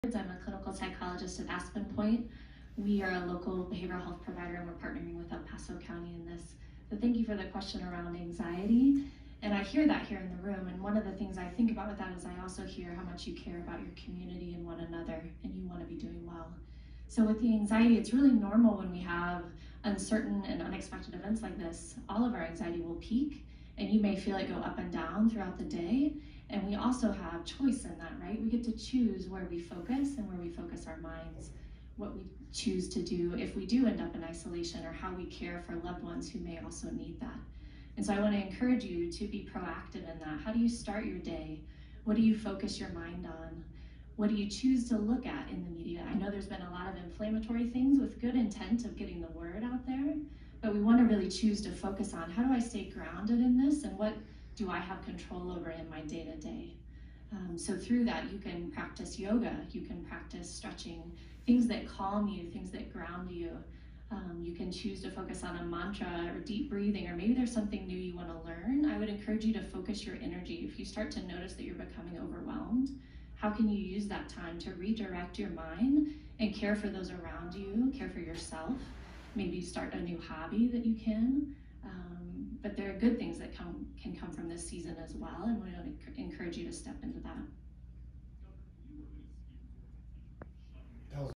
I'm a clinical psychologist at AspenPointe. We are a local behavioral health provider and we're partnering with Paso County in this. So thank you for the question around anxiety. And I hear that here in the room. And one of the things I think about with that is I also hear how much you care about your community and one another and you want to be doing well. So with the anxiety, it's really normal when we have uncertain and unexpected events like this. All of our anxiety will peak and you may feel it go up and down throughout the day. And we also have choice in that, right? We get to choose where we focus and where we focus our minds, what we choose to do if we do end up in isolation, or how we care for loved ones who may also need that. And so I want to encourage you to be proactive in that. How do you start your day? What do you focus your mind on? What do you choose to look at in the media? I know there's been a lot of inflammatory things with good intent of getting the word out there, but we want to really choose to focus on how do I stay grounded in this and what do I have control over in my day-to-day? So through that, you can practice yoga, you can practice stretching, things that calm you, things that ground you. You can choose to focus on a mantra or deep breathing, or maybe there's something new you want to learn. I would encourage you to focus your energy. If you start to notice that you're becoming overwhelmed, how can you use that time to redirect your mind and care for those around you, care for yourself? Maybe start a new hobby that you can. But there are good things that can come from this season as well, and we want to encourage you to step into that.